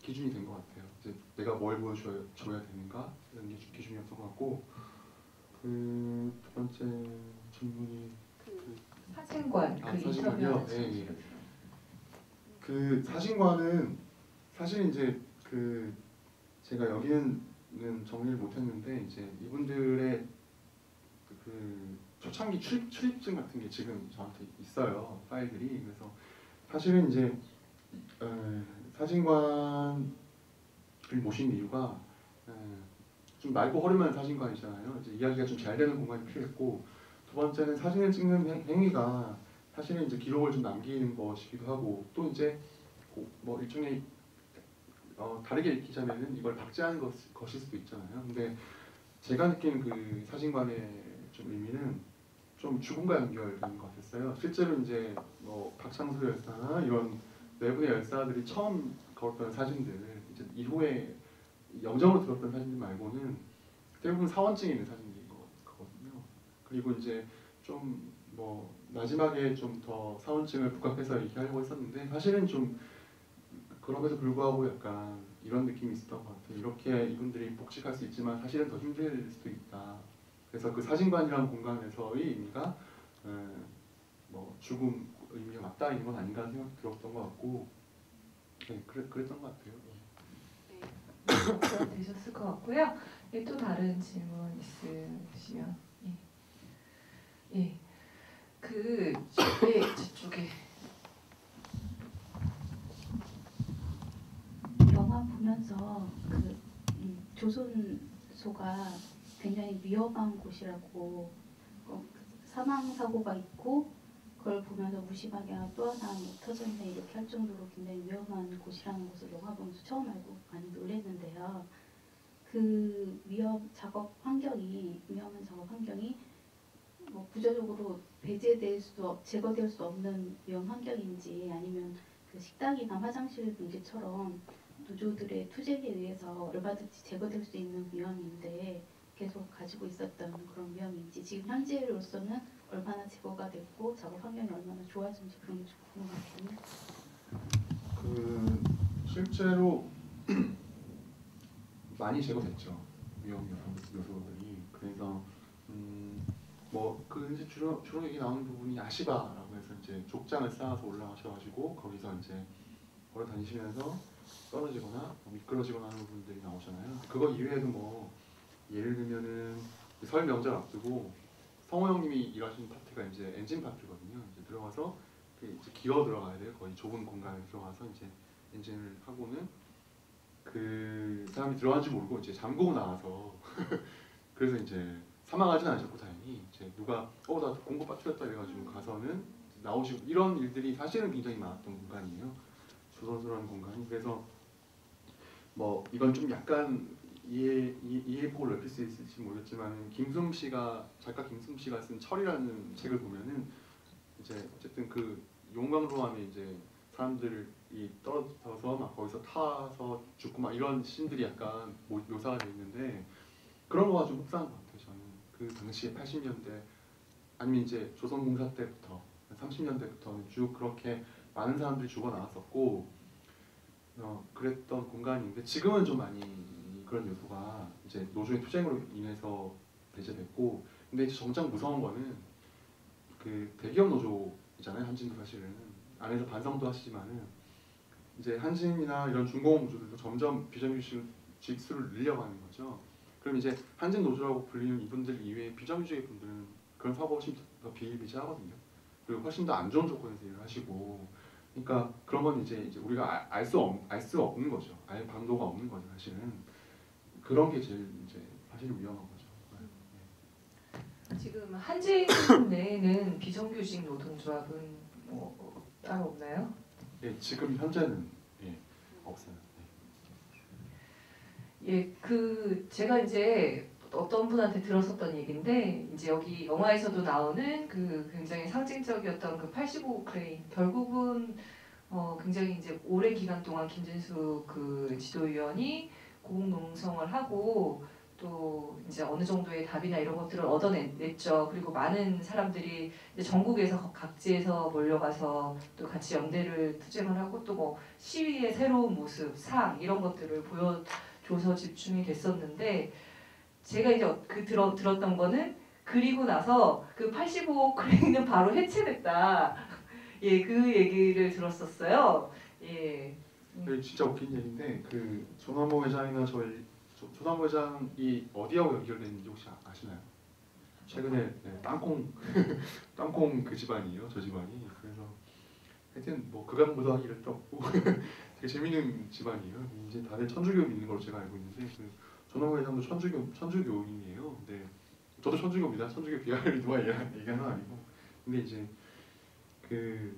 S2: 기준이 된 것 같아요. 이제 내가 뭘 보여줘야 줘야 되는가 이런 게 기준이었던 것 같고 그 두 번째 질문이
S1: 그 사진관
S2: 아,
S1: 그
S2: 사진관이요?
S1: 인터뷰하는
S2: 예, 예. 그 사진관은 사실 이제 그 제가 여기는 정리를 못했는데 이제 이분들의 그 초창기 출입, 출입증 같은 게 지금 저한테 있어요 파일들이. 그래서 사실은 이제 에, 사진관을 모신 이유가 에, 좀 맑고 허름한 사진관이잖아요. 이제 이야기가 좀 잘 되는 공간이 필요했고 두 번째는 사진을 찍는 행, 행위가 사실은 이제 기록을 좀 남기는 것이기도 하고 또 이제 뭐 일종의 어, 다르게 읽히자면은 이걸 박제하는 것, 것일 수도 있잖아요. 근데 제가 느끼는 그 사진관의 좀 의미는 좀 죽음과 연결된 것 같았어요. 실제로 이제 뭐 박창수 열사나 이런 내부의 열사들이 처음 걸었던 사진들 이제 이후에 영정으로 들었던 사진들 말고는 대부분 사원증이 있는 사진들인 거거든요. 그리고 이제 좀 뭐 마지막에 좀 더 사원증을 부각해서 얘기하려고 했었는데 사실은 좀 그럼에도 불구하고 약간 이런 느낌이 있었던 것 같아요. 이렇게 이분들이 복직할 수 있지만 사실은 더 힘들 수도 있다. 그래서 그 사진관이라는 공간에서의 의미가 에, 뭐 죽음 의미가 맞닿아 있는 건 아닌가 하는 생각이 들었던 것 같고 네, 그래, 그랬던 것 같아요.
S1: 네, 되셨을 것 같고요. 예, 또 다른 질문 있으시면 예, 예, 그 예, 저쪽에
S6: 영화 보면서 그 음, 조선소가 굉장히 위험한 곳이라고 어, 사망 사고가 있고 그걸 보면서 무심하게 또 하나 뭐 터졌네 이렇게 할 정도로 굉장히 위험한 곳이라는 것을 영화 보면서 처음 알고 많이 놀랐는데요. 그 위험 작업 환경이 위험한 작업 환경이 뭐 구조적으로 배제될 수 없, 제거될 수 없는 위험 환경인지 아니면 그 식당이나 화장실 문제처럼 노조들의 투쟁에 의해서 얼마든지 제거될 수 있는 위험인데 계속 가지고 있었던 그런 위험인지 지금 현재로서는 얼마나 제거가 됐고 작업 환경이 얼마나 좋아진지 그런 게 좀 궁금하거든요.
S2: 그 실제로 많이 제거됐죠. 위험 요소, 요소들이. 그래서 음, 뭐그 이제 주로 주로 얘기 나오는 부분이 아시바라고 해서 이제 족장을 쌓아서 올라가셔가지고 거기서 이제 걸어 다니시면서 떨어지거나 뭐 미끄러지거나 하는 부분들이 나오잖아요. 그거 이외에도 뭐 예를 들면은 설 명절 앞두고 성호 형님이 일하시는 파트가 이제 엔진 파트거든요. 이제 들어가서 이제 기어 들어가야 돼요. 거의 좁은 공간에 들어가서 이제 엔진을 하고는 그 사람이 들어간지 모르고 이제 잠그고 나와서 그래서 이제 사망하진 않으셨고 다행히 이제 누가 어 나 공고 빠뜨렸다 이래가지고 가서는 나오시고 이런 일들이 사실은 굉장히 많았던 공간이에요. 조선소라는 공간이. 그래서 뭐 이건 좀 약간 이해 이, 이해폭을 넓힐 수 있을지 모르겠지만 김승 씨가 작가 김승 씨가 쓴 철이라는 책을 보면은 이제 어쨌든 그 용광로함에 이제 사람들이 떨어져서 막 거기서 타서 죽고 막 이런 씬들이 약간 모, 묘사가 돼 있는데 그런 거가 좀 흡사한 것 같아요. 저는 그 당시에 팔십 년대 아니면 이제 조선공사 때부터 삼십 년대부터는 쭉 그렇게 많은 사람들이 죽어 나왔었고 어, 그랬던 공간인데 지금은 좀 많이 그런 요소가 이제 노조의 투쟁으로 인해서 배제됐고 근데 이제 정작 무서운 거는 그 대기업 노조잖아요. 한진도 사실은 안에서 반성도 하시지만은 이제 한진이나 이런 중공업 노조들도 점점 비정규직 수를 늘려가는 거죠. 그럼 이제 한진 노조라고 불리는 이분들 이외에 비정규직의 분들은 그런 사고가 훨씬 더 비일비재하거든요. 그리고 훨씬 더 안 좋은 조건에서 일을 하시고 그러니까 그런 건 이제, 이제 우리가 알 수 없, 알 수 없는 거죠. 알 방도가 없는 거죠. 사실은 그런 게 제일 이제 사실 위험한 거죠. 네.
S1: 지금 한진 내에는 비정규직 노동조합은 뭐 따로 없나요?
S2: 예, 지금 현재는 예, 없어요. 네.
S1: 예, 그 제가 이제 어떤 분한테 들었었던 얘기인데 이제 여기 영화에서도 나오는 그 굉장히 상징적이었던 그 팔십오 크레인 결국은 어 굉장히 이제 오랜 기간 동안 김진수 그 지도위원이 고공농성을 하고 또 이제 어느 정도의 답이나 이런 것들을 얻어냈죠. 그리고 많은 사람들이 이제 전국에서 각지에서 몰려가서 또 같이 연대를 투쟁을 하고 또 뭐 시위의 새로운 모습, 상 이런 것들을 보여줘서 집중이 됐었는데 제가 이제 그 들어 들었던 거는 그리고 나서 그 팔십오 클레이는 바로 해체됐다. 예, 그 얘기를 들었었어요. 예.
S2: 네, 진짜 웃긴 얘기인데 그 조남모 회장이나 저희 조- 조남모 회장이 어디하고 연결됐는지 혹시 아- 아시나요? 최근에 네, 땅콩 땅콩 그 집안이에요, 저 집안이. 그래서 하여튼 뭐 그간무도한 일은 또 없고 되게 재밌는 집안이에요. 이제 다들 천주교 믿는 걸로 제가 알고 있는데 그 조남모 회장도 천주교 천주교인이에요. 근데 저도 천주교입니다. 천주교 비하를 누가 얘기하는 얘기하는 건 아니고. 근데 이제 그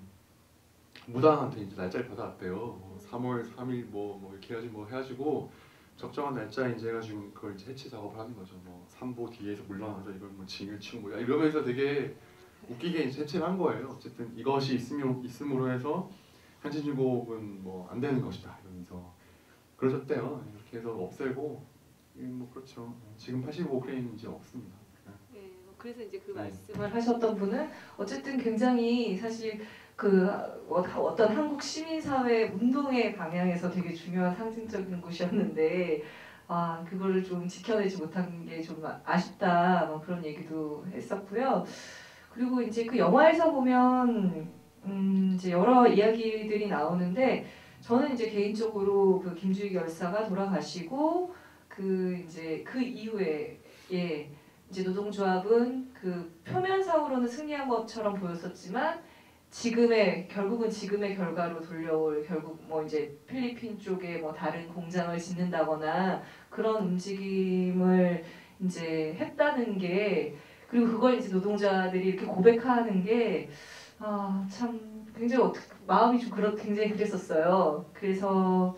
S2: 무당한테 이제 날짜를 받아왔대요. 뭐 삼월 삼일 뭐, 뭐 이렇게 해가지고 뭐 해가지고 적정한 날짜에 이제 해가지고 그걸 이제 해체 작업을 하는 거죠. 뭐 삼보 뒤에서 물러나서 이걸 뭐 징을 치고 뭐 이러면서 되게 웃기게 이제 해체를 한 거예요. 어쨌든 이것이 있으면 있음으로 해서 한진중공업은 뭐 안 되는 것이다 이러면서 그러셨대요. 이렇게 해서 없애고 예, 뭐 그렇죠. 지금 팔십오 크레인은 이제 없습니다.
S1: 예, 뭐 그래서 이제 그
S2: 네.
S1: 말씀을 하셨던 분은 어쨌든 굉장히 사실 그 어- 어떤 한국 시민사회 운동의 방향에서 되게 중요한 상징적인 곳이었는데 아 그거를 좀 지켜내지 못한 게 좀 아쉽다 뭐 그런 얘기도 했었고요. 그리고 이제 그 영화에서 보면 음 이제 여러 이야기들이 나오는데 저는 이제 개인적으로 그 김주익 열사가 돌아가시고 그 이제 그 이후에 예 이제 노동조합은 그 표면상으로는 승리한 것처럼 보였었지만 지금의 결국은 지금의 결과로 돌려올 결국 뭐 이제 필리핀 쪽에 뭐 다른 공장을 짓는다거나 그런 움직임을 이제 했다는 게 그리고 그걸 이제 노동자들이 이렇게 고백하는 게 아 참 굉장히 어떻게 마음이 좀 그렇 굉장히 그랬었어요. 그래서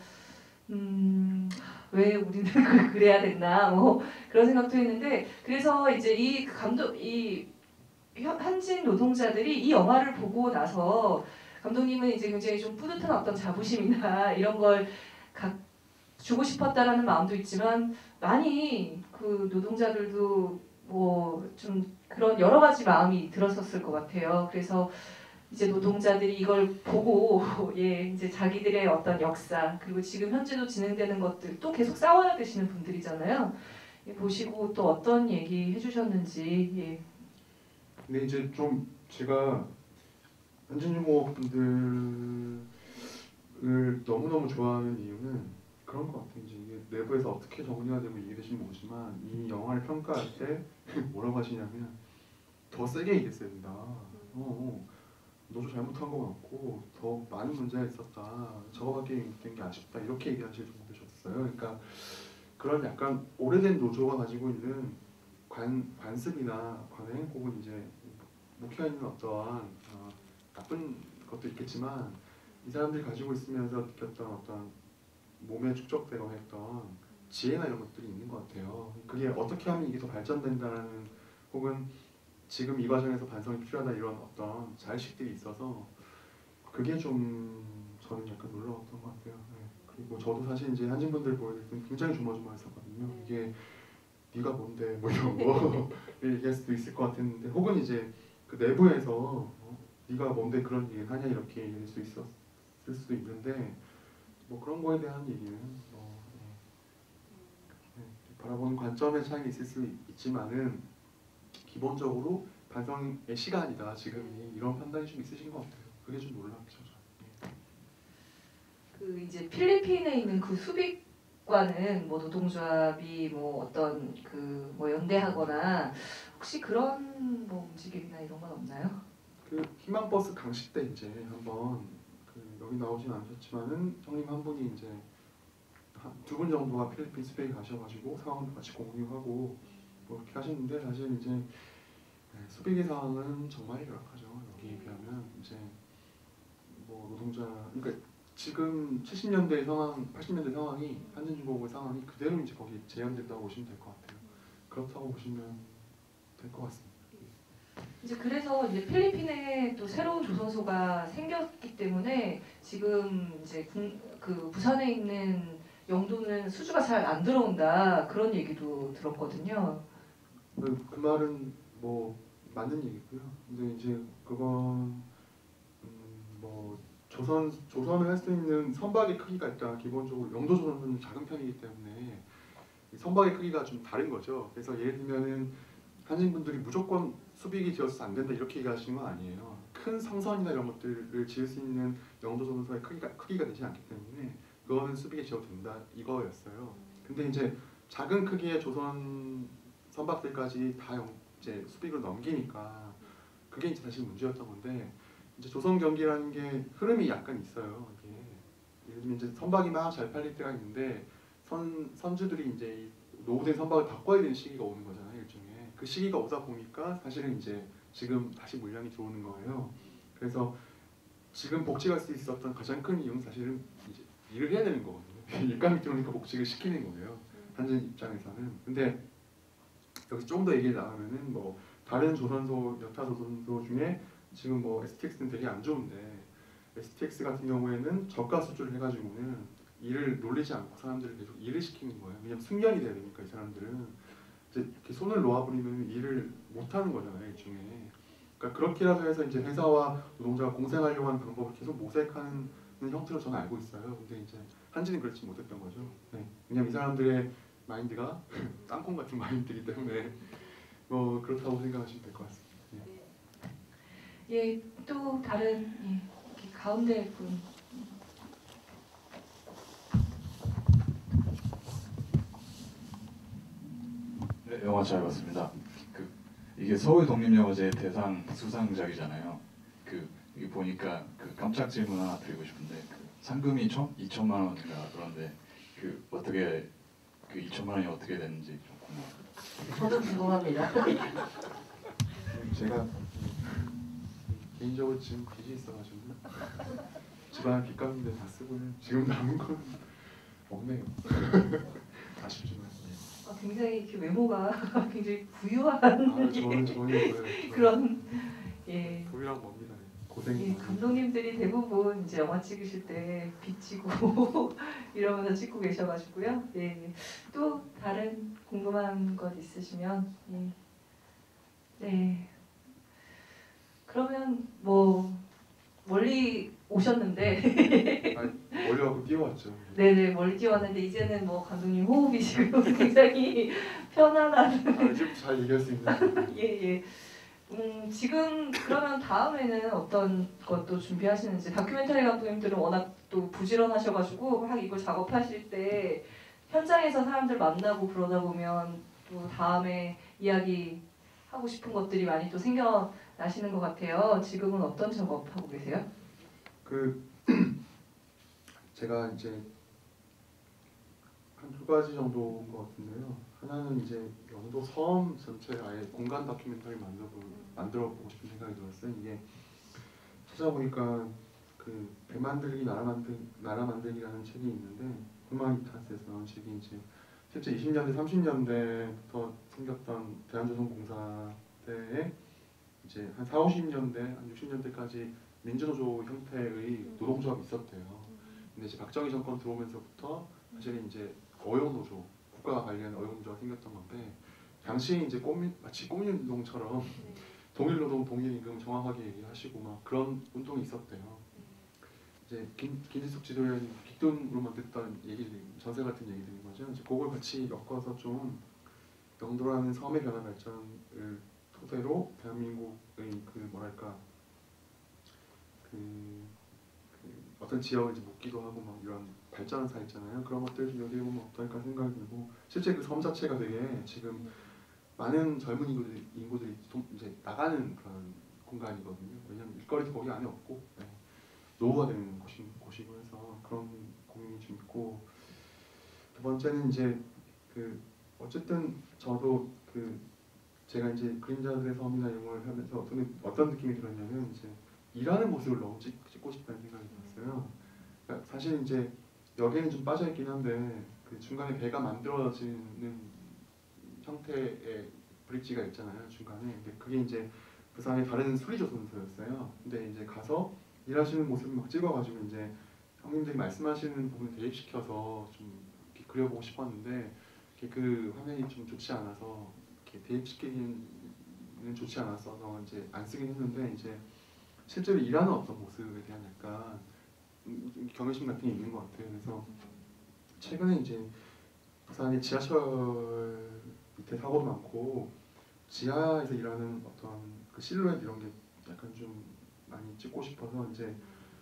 S1: 음. 왜 우리는 그- 그래야 됐나 뭐 그런 생각도 했는데 그래서 이제 이 감독 이 현- 한진 노동자들이 이 영화를 보고 나서 감독님은 이제 굉장히 좀 뿌듯한 어떤 자부심이나 이런 걸 가, 주고 싶었다라는 마음도 있지만 많이 그 노동자들도 뭐 좀 그런 여러 가지 마음이 들었었을 것 같아요. 그래서 이제 노동자들이 이걸 보고 예 이제 자기들의 어떤 역사 그리고 지금 현재도 진행되는 것들 또 계속 싸워야 되시는 분들이잖아요. 예, 보시고 또 어떤 얘기 해주셨는지 예.
S2: 근데 이제 좀 제가 한진중공업 분들을 너무너무 좋아하는 이유는 그런 것 같아요. 이제 이게 내부에서 어떻게 정리가 되고 이해되시는 모르지만 이 영화를 평가할 때 뭐라고 하시냐면 더 세게 얘기했어야 된다. 어, 어. 너도 잘못한 거 같고 더 많은 문제가 있었다. 저거밖에 된 게 아쉽다. 이렇게 얘기하실 정도셨어요. 그러니까 그런 약간 오래된 노조가 가지고 있는 관, 관습이나 관행 혹은 이제 묵혀 있는 어떠한 어, 나쁜 것도 있겠지만 이 사람들이 가지고 있으면서 느꼈던 어떤 몸에 축적되거나 했던 지혜나 이런 것들이 있는 것 같아요. 그게 어떻게 하면 이게 더 발전된다는 혹은 지금 이 과정에서 반성이 필요하다 이런 어떤 자의식들이 있어서 그게 좀 저는 약간 놀라웠던 것 같아요. 네. 그리고 저도 사실 이제 한진분들 보여드릴 때 굉장히 조마조마했었거든요. 이게 네가 뭔데 뭐 이런 거 얘기할 수도 있을 것 같았는데 혹은 이제 그 내부에서 어, 네가 뭔데 그런 얘기를 하냐 이렇게 얘기할 수 있었을 수도 있는데 뭐 그런 거에 대한 얘기는 뭐 네. 네. 바라보는 관점의 차이가 있을 수 있지만은 기본적으로 반성의 시간이다 지금이 이런 판단이 좀 있으신 것 같아요. 그게 좀 놀랍죠.
S1: 그 이제 필리핀에 있는 그 수비과는 뭐 노동조합이 뭐 어떤 그 뭐 연대하거나 혹시 그런 뭐 움직임이나 이런 건 없나요?
S2: 그 희망버스 강식 때 이제 한번 그 여기 나오진 않으셨지만은 형님 한 분이 이제 두 분 정도가 필리핀 스페이 가셔가지고 상황도 같이 공유하고 뭐 이렇게 하셨는데 사실 이제 네, 수비기 상황은 정말 열악하죠. 여기에 비하면 이제 뭐 노동자 그러니까 지금 칠십 년대 상황, 팔십 년대 상황이 한진중공업의 상황이 그대로 이제 거기 재현된다고 보시면 될 것 같아요. 그렇다고 보시면 될 것 같습니다.
S1: 이제 그래서 이제 필리핀에 또 새로운 조선소가 생겼기 때문에 지금 이제 군, 그 부산에 있는 영도는 수주가 잘 안 들어온다 그런 얘기도 들었거든요.
S2: 그, 그 말은 뭐 맞는 얘기고요. 근데 이제 그건 음, 뭐 조선 조선을 할 수 있는 선박의 크기가 일단 기본적으로 영도 조선은 작은 편이기 때문에 이 선박의 크기가 좀 다른 거죠. 그래서 예를 들면은 한인분들이 무조건 수빅이 지어서 안 된다 이렇게 얘기하시는 건 아니에요. 큰 성선이나 이런 것들을 지을 수 있는 영도 조선소의 크기가 크기가 되지 않기 때문에 그거는 수빅에 지어도 된다 이거였어요. 근데 이제 작은 크기의 조선 선박들까지 다 영, 이제 수빅으로 넘기니까 그게 이제 사실 문제였던 건데 이제 조선 경기라는 게 흐름이 약간 있어요. 이게 예를 들면 이제 선박이 막 잘 팔릴 때가 있는데 선 선주들이 이제 노후된 선박을 바꿔야 되는 시기가 오는 거잖아요. 일종의 그 시기가 오다 보니까 사실은 이제 지금 다시 물량이 들어오는 거예요. 그래서 지금 복직할 수 있었던 가장 큰 이유는 사실은 이제 일을 해야 되는 거거든요. 일감이 들어오니까 복직을 시키는 거예요. 한전 입장에서는. 근데 여기서 조금 더 얘기를 나가면은 뭐 다른 조선소, 여타 조선소 중에 지금 뭐 에스티엑스는 되게 안 좋은데 에스티엑스 같은 경우에는 저가 수주를 해가지고는 일을 놀리지 않고 사람들을 계속 일을 시키는 거예요. 왜냐면 숙련이 돼야 되니까 이 사람들은 이제 이렇게 손을 놓아버리면 일을 못 하는 거잖아요, 일종의. 그러니까 그렇게라도 해서 이제 회사와 노동자가 공생하려고 하는 방법을 계속 모색하는 형태로 저는 알고 있어요. 근데 이제 한지는 그렇지 못했던 거죠. 네. 왜냐면 이 사람들의 마인드가 땅콩 같은 마인드이기 때문에 뭐 그렇다고 생각하시면 될 것 같습니다. 예.
S1: 예, 또 다른 예, 이렇게 가운데 분.
S7: 네, 영화 잘 봤습니다. 그 이게 서울 독립영화제 대상 수상작이잖아요. 그 이게 보니까 그 깜짝 질문 하나 드리고 싶은데 그 상금이 총 이천만 원인가 그런데 그 어떻게 그 이천만 원이 어떻게 됐는지 좀 궁금합니다.
S3: 저도 궁금합니다.
S2: 제가 개인적으로 지금 빚이 있어가지고 집안 빚 갚는데 다 쓰고는 지금 남은 건 없네요. 아쉽지만.
S1: 아, 굉장히 이렇게 외모가 굉장히 부유한
S2: 아, 저는 저는
S1: 그런 예.
S2: 부유랑 멉니다. 고생.
S1: 예, 감독님들이 대부분 이제 영화 찍으실 때 비치고 이러면서 찍고 계셔가지고요. 예, 또 다른 궁금한 것 있으시면 예. 네. 그러면 뭐 멀리 오셨는데
S2: 아니, 멀리 가고 뛰어왔죠.
S1: 네네 멀리 뛰어왔는데 이제는 뭐 감독님 호흡이 지금 굉장히 편안한
S2: 아, 이제부터 잘 얘기할 수 있는.
S1: 예예. 음, 지금 그러면 다음에는 어떤 것도 준비하시는지 다큐멘터리 감독님들은 워낙 또 부지런하셔가지고 막 이걸 작업하실 때 현장에서 사람들 만나고 그러다 보면 또 다음에 이야기 하고 싶은 것들이 많이 또 생겨나시는 것 같아요. 지금은 어떤 작업하고 계세요?
S2: 그 제가 이제 한 두 가지 정도인 것 같은데요. 하나는 이제 영도 섬 전체를 아예 공간 다큐멘터리 만들어 만들어 보고 싶은 생각이 들었어요. 이게 찾아보니까 그 배 만들기 나라 만들 나라 만들기라는 책이 있는데 후마니타스에서 나온 책이 이제 실제 이십 년대 삼십 년대부터 생겼던 대한조선공사 때에 이제 한 사오십 년대 한 육십 년대까지 민주노조 형태의 노동조합이 있었대요. 근데 이제 박정희 정권 들어오면서부터 사실은 이제 어용노조, 국가가 관리하는 어용노조가 생겼던 건데 당시 이제 꽃민, 마치 꽃민운동처럼 동일노동, 동일임금 정확하게 얘기하시고 막 그런 운동이 있었대요. 이제 김, 김지숙 지도위원이 빅돈으로만 듣던 얘기들, 전세 같은 얘기들인 거죠. 이제 그걸 같이 엮어서 좀 영도라는 섬의 변화 발전을 토대로 대한민국의 그 뭐랄까 그, 그 어떤 지역을 이제 묻기도 하고 막 이런 발전사 있잖아요. 그런 것들 좀 여기에 보면 어떨까 생각이 들고 실제 그 섬 자체가 되게 지금 많은 젊은 인구들이, 인구들이 좀 이제 나가는 그런 공간이거든요. 왜냐하면 일거리도 거기 안에 없고 네. 노후가 되는 곳이, 곳이고 해서 그런 고민이 좀 있고 두 번째는 이제 그 어쨌든 저도 그 제가 이제 그림자들의 섬이나 이런 걸 하면서 어떤 어떤 느낌이 들었냐면 이제 일하는 모습을 너무 찍, 찍고 싶다는 생각이 들었어요. 그러니까 사실 이제 여기에는 좀 빠져 있긴 한데 그 중간에 배가 만들어지는 형태의 브릿지가 있잖아요 중간에. 근데 그게 이제 부산의 다른 수리조선소였어요. 근데 이제 가서 일하시는 모습을 막 찍어가지고 이제 형님들이 말씀하시는 부분을 대입시켜서 좀 그려보고 싶었는데 그 화면이 좀 좋지 않아서 이렇게 대입시키기는 좋지 않았어서 이제 안 쓰긴 했는데 이제 실제로 일하는 어떤 모습에 대한 약간 경외심 같은 게 있는 것 같아요. 그래서 최근에 이제 부산에 지하철 밑에 사고도 많고 지하에서 일하는 어떤 그 실루엣 이런 게 약간 좀 많이 찍고 싶어서 이제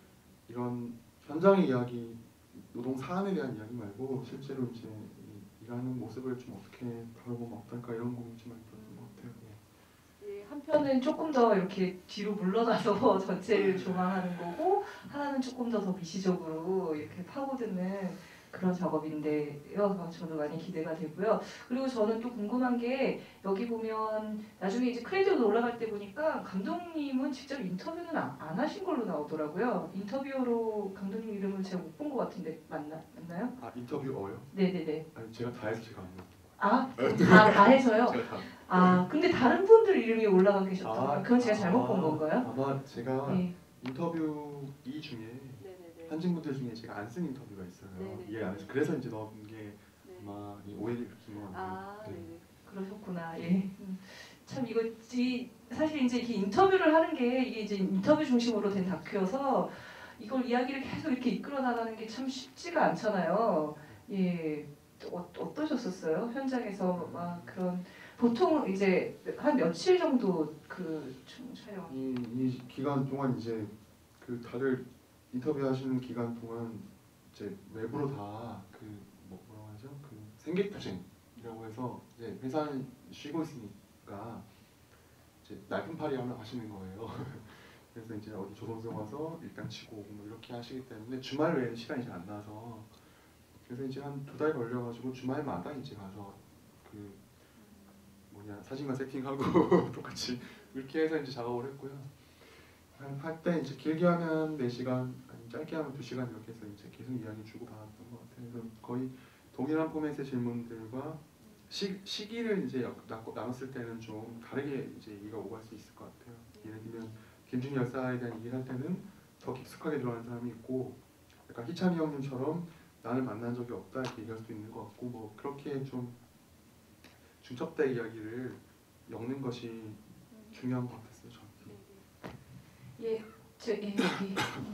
S2: 이런 현장의 이야기, 노동 사안에 대한 이야기 말고 실제로 이제 일하는 모습을 좀 어떻게 다뤄보면 어떨까 이런 고민이 좀 많이 들었던 것 같아요.
S1: 예, 한편은 조금 더 이렇게 뒤로 물러나서 전체를 조망하는 거고 하나는 조금 더 더 미시적으로 이렇게 파고드는 그런 작업인데요. 저도 많이 기대가 되고요. 그리고 저는 또 궁금한 게 여기 보면 나중에 이제 크레딧으로 올라갈 때 보니까 감독님은 직접 인터뷰는 안, 안 하신 걸로 나오더라고요. 인터뷰어로 감독님 이름을 제가 못 본 것 같은데 맞나, 맞나요?
S2: 아 인터뷰어요?
S1: 네네네.
S2: 아니 제가 다 해서 제가 안 넣었어요.
S1: 아, 다, 다 해서요?
S2: 제가 다.
S1: 아, 근데 다른 분들 이름이 올라가 계셨다고요?
S2: 아,
S1: 그건 제가 잘못 본
S2: 아,
S1: 건가요?
S2: 아마 제가
S1: 네.
S2: 인터뷰 이 중에
S1: 네네네.
S2: 한진분들 중에 제가 안 쓴 인터뷰가 있어요.
S1: 네네네.
S2: 이해 안 해서 그래서 이제 넣은 게
S1: 네.
S2: 아마 이 오해를 일으킨 것 같아요.
S1: 아,
S2: 네.
S1: 네. 그러셨구나. 예. 음. 참 이거 이 사실 이제 이렇게 인터뷰를 하는 게 이게 이제 인터뷰 중심으로 된 다큐여서 이걸 이야기를 계속 이렇게 이끌어 나가는 게 참 쉽지가 않잖아요. 예. 어, 어떠셨었어요? 현장에서 막 그런 보통 이제 한 며칠 정도 그 총 촬영.
S2: 이, 이 기간 동안 이제 그 다들 인터뷰하시는 기간 동안 이제 외부로 다그 뭐 뭐라고 하죠? 그 생객투쟁이라고 해서 이제 회사는 쉬고 있으니까 이제 날품팔이 하러 가시는 거예요. 그래서 이제 어디 조선소 가서 일당 치고 오고 뭐 이렇게 하시기 때문에 주말 외에는 시간이 잘 안 나서 그래서 이제 한 두 달 걸려가지고 주말마다 이제 가서 그 뭐냐 사진관 세팅하고 똑같이 이렇게 해서 이제 작업을 했고요. 할 때 이제 길게 하면 네 시간, 아니 짧게 하면 두 시간 이렇게 해서 이제 계속 이야기 주고 받았던 것 같아요. 그래서 거의 동일한 포맷의 질문들과 시, 시기를 이제 나, 나눴을 때는 좀 다르게 이제 얘기가 오갈 수 있을 것 같아요. 예를 들면 김준희 열사에 대한 얘기를 할 때는 더 깊숙하게 들어가는 사람이 있고 약간 희찬이 형님처럼 나를 만난 적이 없다 이렇게 얘기할 수도 있는 것 같고 뭐 그렇게 좀 중첩된 이야기를 엮는 것이 중요한 것 같았어요. 저는.
S1: 예, 저 예, 여기.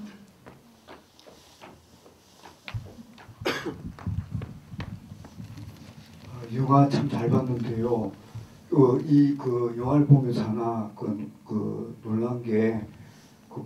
S8: 영화 참 잘 봤는데요. 그, 이 그 영화를 보면서 하나 그, 그 놀란 게 그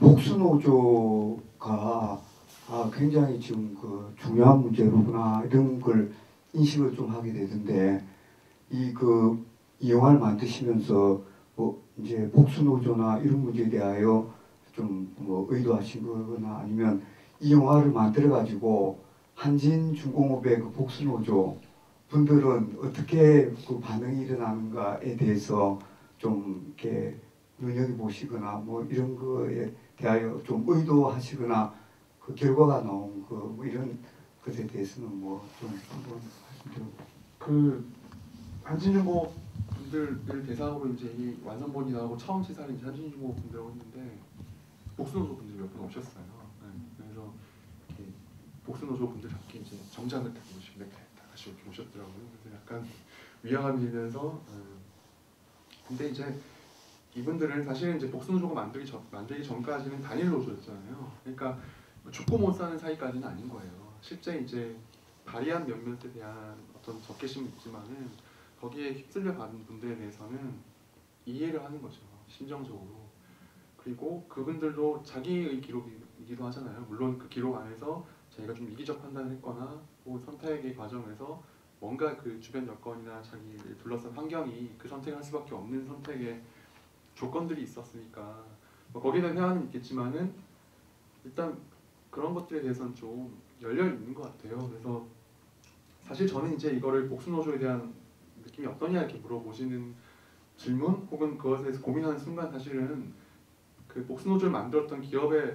S8: 복수노조가 아, 굉장히 지금 그 중요한 문제로구나 이런 걸 인식을 좀 하게 되던데 이 그 이 영화를 만드시면서 뭐 이제 복수노조나 이런 문제에 대하여 좀 뭐 의도하신 거거나 아니면 이 영화를 만들어 가지고 한진중공업의 그 복수노조 분들은 어떻게 그 반응이 일어나는가에 대해서 좀 이렇게 눈여겨 보시거나 뭐 이런 거에 대하여 좀 의도하시거나 그 결과가 나온 그 뭐 이런 것에 대해서는 뭐 좀 한번 말씀드려.
S2: 그 한진중공업 분들을 대상으로 이제 이 완성본이 나오고 처음 시사를 이제 한진중공업 분들하고 했는데 복수노조 분들이 몇 분 오셨어요. 네. 그래서 이렇게 복수노조 분들 함께 이제 정장을 딱 입으시고 넥타이 딱 같이 이렇게 오셨더라고요. 그래서 약간 위화감이 들면서 음. 근데 이제 이분들은 사실은 이제 복수노조가 만들기 전 만들기 전까지는 단일 노조였잖아요. 그러니까 죽고 못 사는 사이까지는 아닌 거예요. 실제 이제 발의한 몇몇에 대한 어떤 적개심이 있지만은 거기에 휩쓸려 가는 분들에 대해서는 이해를 하는 거죠. 심정적으로. 그리고 그분들도 자기의 기록이기도 하잖아요. 물론 그 기록 안에서 자기가 좀 이기적 판단을 했거나 혹은 선택의 과정에서 뭔가 그 주변 여건이나 자기를 둘러싼 환경이 그 선택을 할 수밖에 없는 선택의 조건들이 있었으니까 뭐 거기에 대한 회화는 있겠지만은 일단 그런 것들에 대해서는 좀 열려 있는 것 같아요. 그래서 사실 저는 이제 이거를 복수노조에 대한 느낌이 어떠냐 이렇게 물어보시는 질문 혹은 그것에 대해서 고민하는 순간 사실은 그 복수노조를 만들었던 기업의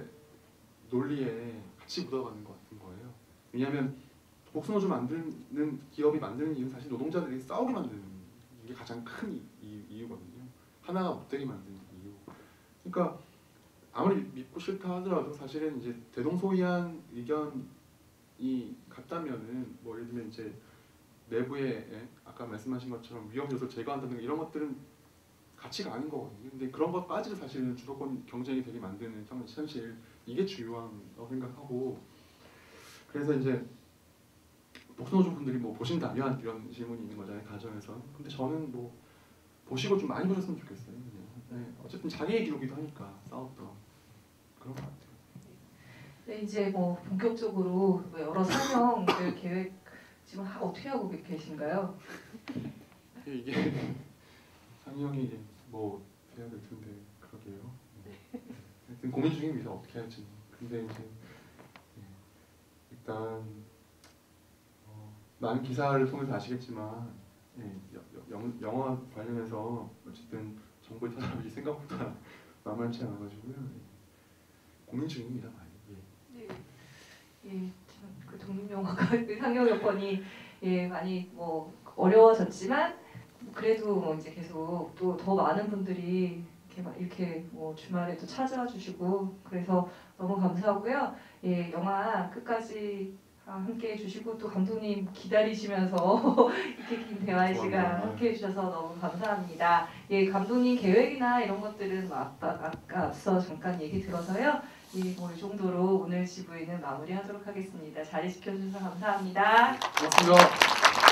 S2: 논리에 같이 묻어가는 것 같은 거예요. 왜냐하면 복수노조 만드는 기업이 만드는 이유는 사실 노동자들이 싸우게 만드는 게 가장 큰 이, 이, 이유거든요. 하나가 못되게 만드는 이유. 그러니까 아무리 믿고 싫다 하더라도 사실은 이제 대동소이한 의견 같다면은 뭐 예를 들면 이제 내부에 예, 아까 말씀하신 것처럼 위험 요소를 제거한다는 이런 것들은 가치가 아닌 거거든요. 근데 그런 것까지도 사실은 주도권 경쟁이 되게 만드는 현실 이게 중요하다고 생각하고 그래서 이제 복수노조 분들이 뭐 보신다면 이런 질문이 있는 거잖아요 가정에서. 근데 저는 뭐 보시고 좀 많이 보셨으면 좋겠어요. 그냥. 네, 어쨌든 자기의 기록이기도 하니까 싸웠던 그런 것 같아요.
S1: 네, 이제 뭐 본격적으로 여러 상영을 계획 지금 하- 어떻게 하고 계신가요?
S2: 이게 상영이 뭐 돼야 될 텐데 그러게요. 네. 하여튼 고민 중입니다. 어떻게 할지. 근데 이제 네. 일단 어, 많은 기사를 통해서 아시겠지만 예, 영, 영화 관련해서 어쨌든 정보를 찾아보기 생각보다 만만치 않아가지고요. 예. 고민 중입니다. 많이. 예.
S1: 예, 참, 그 독립영화가 그 상영 여건이 예, 많이 뭐 어려워졌지만 그래도 뭐 이제 계속 또 더 많은 분들이 이렇게 막 이렇게 뭐 주말에도 찾아와 주시고 그래서 너무 감사하고요. 예, 영화 끝까지 함께 해주시고 또 감독님 기다리시면서 이렇게 긴 대화의 시간
S2: 감사합니다.
S1: 함께 해주셔서 너무 감사합니다. 예, 감독님 계획이나 이런 것들은 뭐 아까, 아까 앞서 잠깐 얘기 들어서요. 예, 뭐 이 정도로 오늘 지브이는 마무리하도록 하겠습니다. 자리 지켜주셔서 감사합니다.
S2: 고맙습니다.